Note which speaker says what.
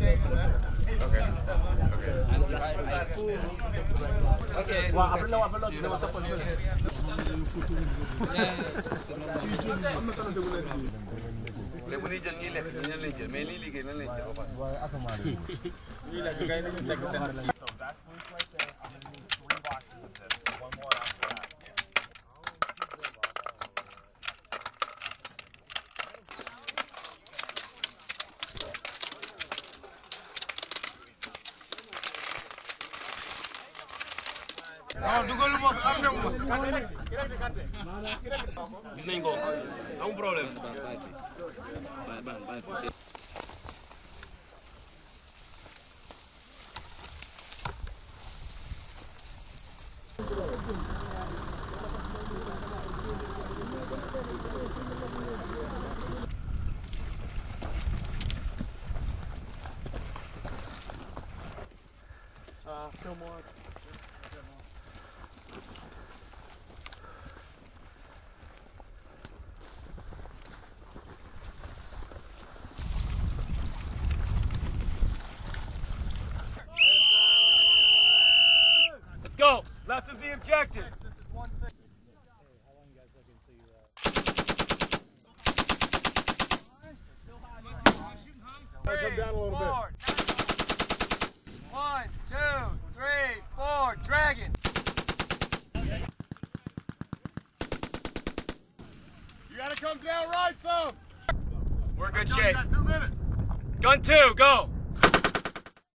Speaker 1: gis nañ ko amul problème. Go! Left of the objective!
Speaker 2: Come down a little bit.
Speaker 1: 1, 2, 3, 4, dragon!
Speaker 2: You gotta come down right some.
Speaker 1: We're in good
Speaker 2: You
Speaker 1: shape.
Speaker 2: got 2 minutes.
Speaker 1: Gun 2, go!